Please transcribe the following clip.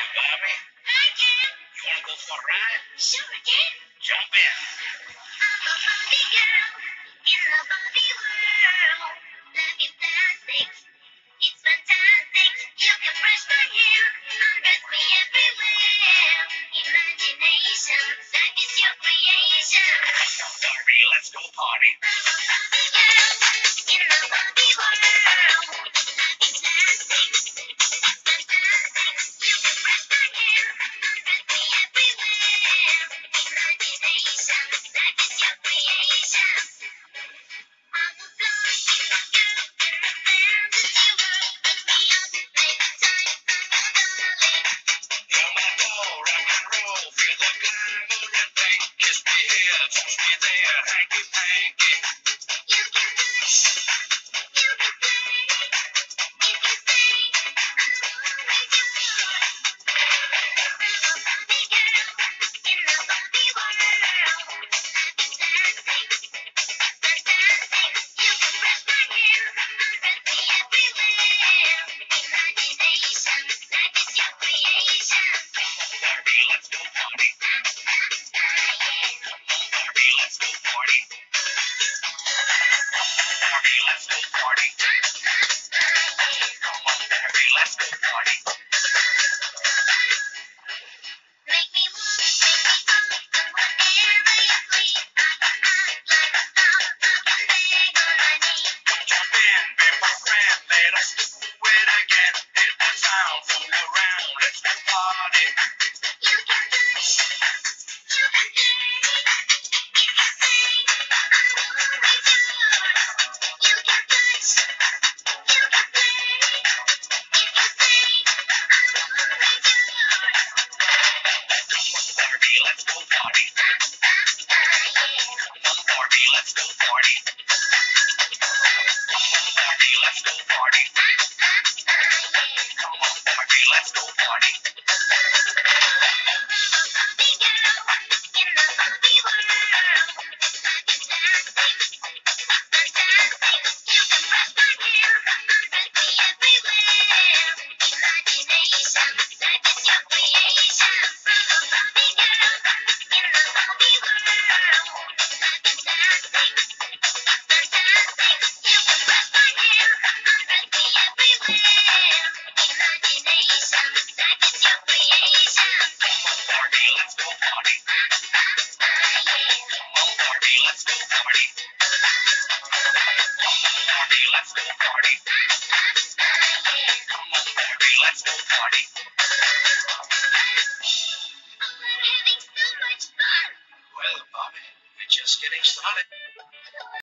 Barbie, I can. you wanna go for a ride? Sure I can. Jump in. I'm a Barbie girl in the Barbie world. Life is plastic. It's fantastic. You can brush my hair, undress me everywhere. Imagination, life is your creation. Barbie, let's go party. I'm a Barbie girl in the Barbie world. Life is plastic. It's fantastic. You can brush my hair, undress me everywhere. Imagination, life is your creation. I'm a Barbie girl in the fantasy world. Put me up, make time, I'm your darling. You're my doll, rock and roll, feel the glamour and thing. Kiss me here, touch me there, hanky panky. You can touch, you can play. If you say I'm always yours. I'm a Barbie girl in the Barbie world. Life is plastic, fantastic. You can brush my hair, undress me everywhere. Imagination, life is your creation. Barbie, let's go party. Barbie, let's go party. Barbie, let's go party. Come on, Barbie, let's go party. Make me move, make me go, and whatever you please. I can act like a star, I can beg on my knees. Jump in, be my friend, let us do it again. Hit the sound, fool around, let's go party. You can touch, you can play. If you say I'm always yours. You can touch, you can play. If you say I'm always yours. Come on, Barbie, let's go party. Come on, Barbie, let's go party. Come on, Barbie, let's go party. Come on, Barbie, let's go party. Barbie girl in the Barbie world. Life is plastic, fantastic. You can brush my hair, undress me everywhere. Imagination, life is your creation. I'm a Barbie girl in the Barbie world. Life is plastic, fantastic. You can brush my hair, undress me everywhere. Imagination, life is your creation. Come on, Barbie, let's go party. Come on, Barbie, let's go party. Come on, Barbie, let's go party. Come on, Barbie, let's go party. Oh, we're having so much fun. Well, Barbie, we're just getting started.